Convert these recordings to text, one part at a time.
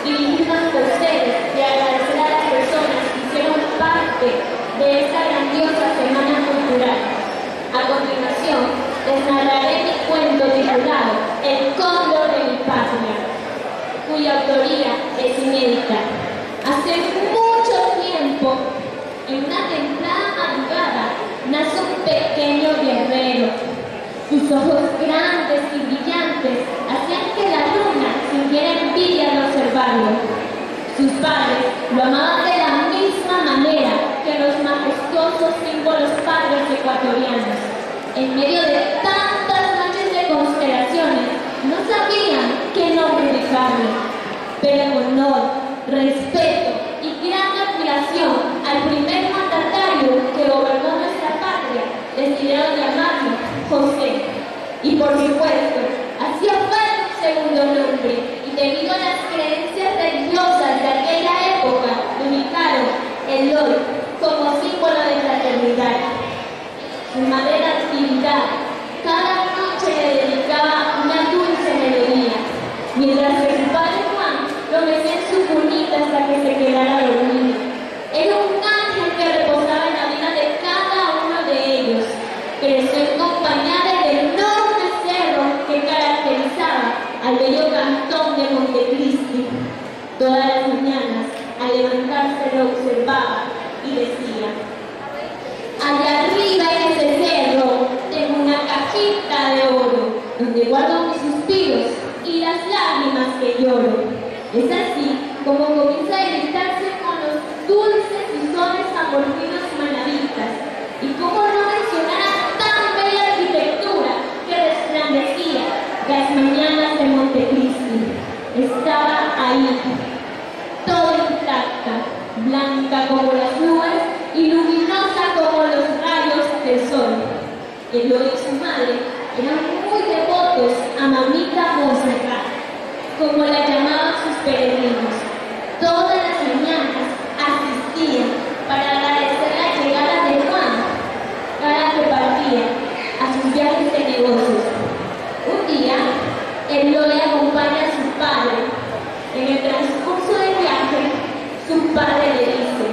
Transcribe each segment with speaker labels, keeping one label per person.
Speaker 1: dirigirnos a ustedes y agradecer a las personas que hicieron parte de esta grandiosa semana cultural. A continuación, les narraré mi cuento titulado El Cóndor de mi Patria, cuya autoría es inédita. Hace mucho tiempo, en una templada madrugada, nace un pequeño guerrero. Sus ojos grandes y brillantes hacían que la luna sintiera envidia al observarlo. Sus padres lo amaban de la misma manera que los majestuosos símbolos padres ecuatorianos. En medio de tantas noches de constelaciones, no sabían qué nombre dejarle, pero con honor, respeto y gran admiración al primer mandatario que gobernó nuestra patria, decidieron llamarlo José. Y por supuesto, hacía falta un segundo nombre, y debido a las creencias religiosas de aquella época, le ubicaron el hoy como símbolo de fraternidad. Su madre de actividad, cada noche le dedicaba una dulce melodía, mientras que su padre Juan lo mecía en su cunita hasta que se quedara dormido. Era un ángel que reposaba en la vida de cada uno de ellos. Creció en compañía del enorme cerro que caracterizaba al bello cantón de Montecristi. Todas las mañanas, al levantarse, lo observaba y decía: allá arriba en ese cerro tengo una cajita de oro, donde guardo mis suspiros y las lágrimas que lloro. Es así como comienza a deleitarse con los dulces y sones amorfinos manavistas. Y cómo no mencionar a tan bella arquitectura que resplandecía las mañanas de Montecristi. Estaba ahí, toda intacta, blanca como las nubes y luminosa como los rayos del sol. Eloy y su madre eran muy devotos a Mamita Montserrat, como la llamaban sus peregrinos. Todas las mañanas asistían para agradecer la llegada de Juan, cada que partía a sus viajes de negocios. Un día, Eloy acompaña a su padre. En el transcurso del viaje, su padre le dice: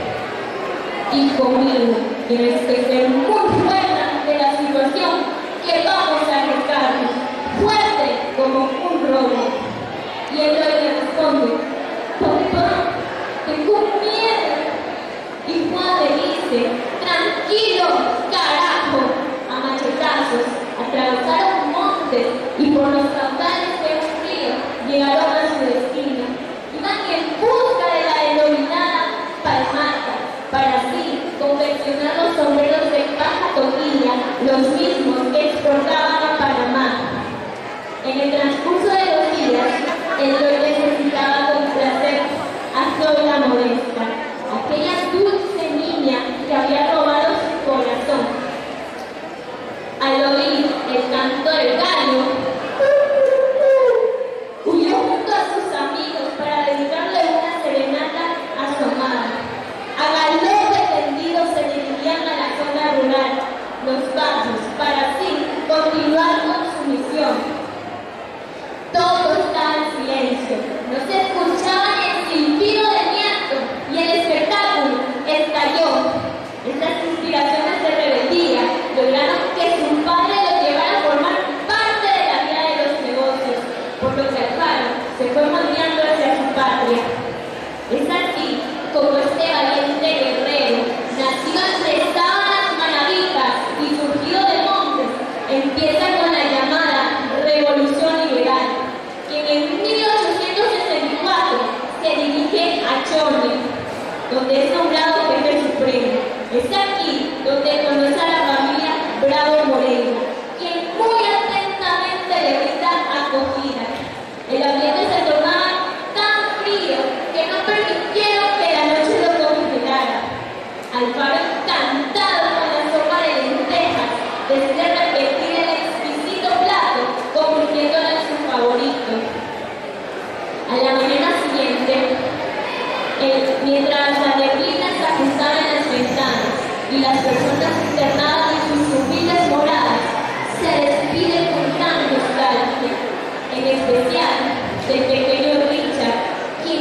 Speaker 1: hijo mío, tienes que ser muy fuerte de la situación que vamos a arriesgarnos, fuerte como un robo. Y Eloy le responde: papá, tengo miedo. Y Juan le dice: tranquilo, carajo. A machetazos atravesaron montes y por los caudales de un río llegaron a su destino. Iban en busca de la denominada palmata, para así confeccionar los sombreros de paja toquilla, los mismos que exportaban a Panamá. En el transcurso de los días, Eloy necesitaba complacer a Zoila Modesta, aquella dulce niña que había robado su corazón. Al oír el canto del gallo, huyó junto a sus amigos para dedicarle una serenata a su amada. A galope tendido se dirigían a la zona rural, los barrios, para así continuar con su misión. Todo estaba en silencio, no se escuchaba ni el silbido del viento, y el espectáculo estalló. Estas inspiraciones de rebeldía lograron que su padre lo llevara a formar parte de la vida de los negocios, por lo que Alfaro se fue moldeando hacia su patria. Es así como este valiente guerrero, nacido entre sábanas manabitas y surgido de montes, empieza con la llamada Revolución Liberal, quien en 1864 se dirige a Chorne, donde es nombrado jefe supremo. Es aquí donde conoce a la familia Bravo Moreira, quien muy atentamente le brinda acogida. El ambiente se tornaba tan frío que no permitieron que la noche lo congelara. Alfaro, encantado con la sopa de lentejas, decide repetir el exquisito plato, convirtiéndolo en su favorito. A la mañana siguiente, mientras la neblina se ajustaba en las ventanas y las personas internadas en sus humildes moradas se despiden con gran nostalgia, en especial del pequeño Richard, quien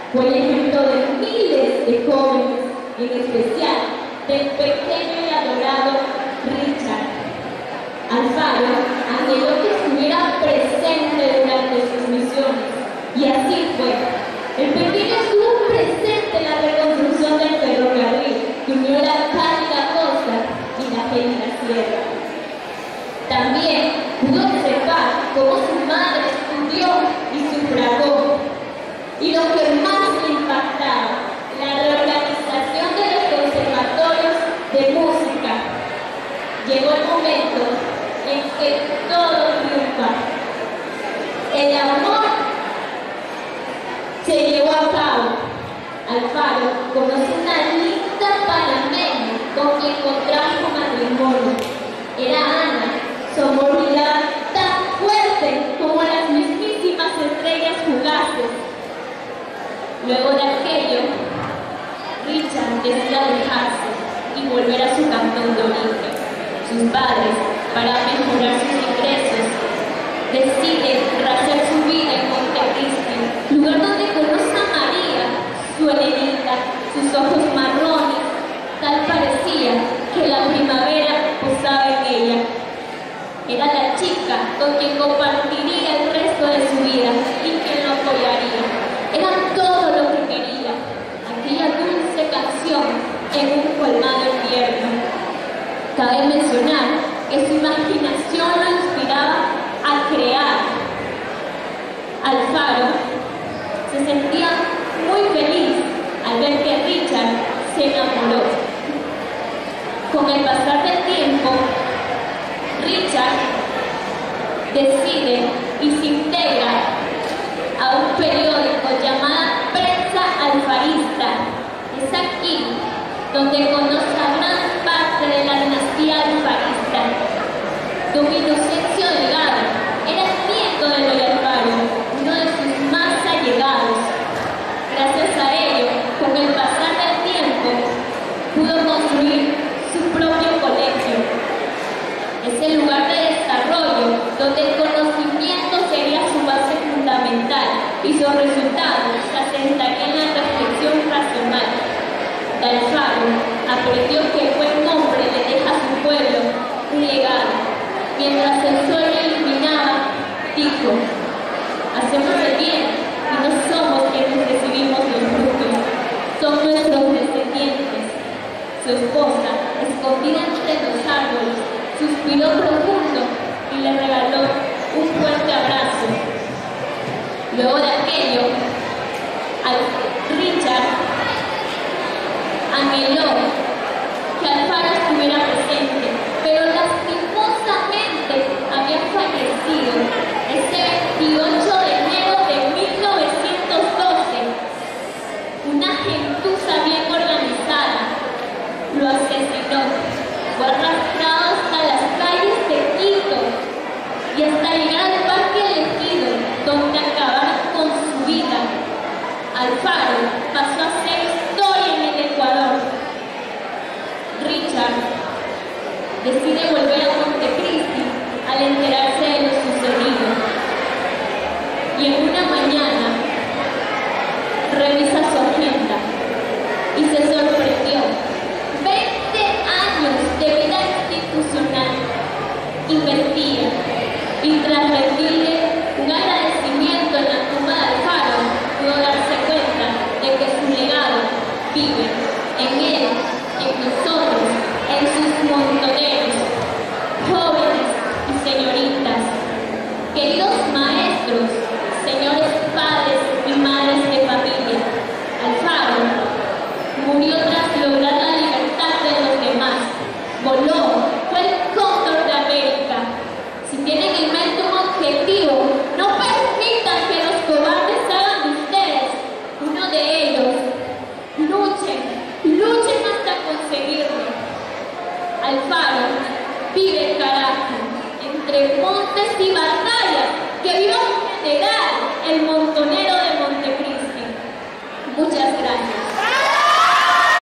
Speaker 1: Fue el ejemplo de miles de jóvenes, en especial del pequeño y adorado Richard. Alfaro anheló que estuviera presente durante sus misiones, y así fue. El pequeño estuvo presente en la reconstrucción del ferrocarril que unió la cálida costa y la gélida sierra. También pudo observar cómo su madre estudió y sufragó. Y lo que más le impactaba, la reorganización de los conservatorios de música. Llegó el momento en que todo triunfa. El amor se llevó a cabo. Alfaro conoció una linda panameña con quien contrajo matrimonio. Era Ana, su amor brillaba tan fuerte como las mismísimas estrellas fugaces. Luego de aquello, Richard decide alejarse y volver a su cantón de origen. Sus padres, para mejorar sus ingresos, deciden rehacer su vida en Montecristi, lugar donde conoce a María, su helenita, sus ojos marrones. Tal parecía que la primavera posaba en ella. Era la chica con quien compartiría el resto de su vida y quien lo apoyaría. Era todo lo que quería, aquella dulce canción en un colmado invierno. Cabe mencionar que su imaginación lo inspiraba a crear. Alfaro se sentía muy feliz al ver que Richard se enamoró. Con el pasar del tiempo, Richard decide y se integra a un periódico llamado Prensa Alfarista. Es aquí donde conoce a gran parte de la dinastía alfarista. Don Inocencio Delgado era nieto de Eloy Alfaro, uno de sus más allegados. Gracias a ello, con el pasar del tiempo, pudo construir su propio colegio. Es el lugar de desarrollo donde el conocimiento sería su base fundamental y sus resultados se asentarían en la reflexión racional. Alfaro aprendió que el buen hombre le deja a su pueblo un legado. Mientras el sol lo iluminaba, dijo: hacemos el bien y no somos quienes recibimos los frutos, son nuestros descendientes. Su esposa, escondida entre los árboles, suspiró profundo y le regaló un fuerte abrazo. Luego de aquello, Richard anheló que Alfaro estuviera presente, pero lastimosamente había fallecido ese 28 de enero de 1912. Una gentuza bien organizada lo asesinó. Fue arrastrado hasta las calles de Quito y hasta llegar al parque elegido, donde acabaron con su vida. Alfaro pasó a ser historia en el Ecuador. Richard decide volver a Montecristi al enterarse de lo sucedido. Y en una mañana revisa su agenda y se sorprendió. 20 años de vida institucional invertida, y tras rendirle un agradecimiento en la tumba de Alfaro, pudo darse cuenta de que su legado vive en él, en nosotros, en sus montoneros, jóvenes y señoritas. Queridos maestros, señores padres y madres de familia, Alfaro murió tras lograr la libertad de los demás. Voló, fue el cóndor de América. Si tienen en mente un objetivo, no permitan que los cobardes hagan de ustedes uno de ellos. Luchen hasta conseguirlo. Alfaro vive en Caracas, entre montes y batallas. ¡Que viva un general, el montonero!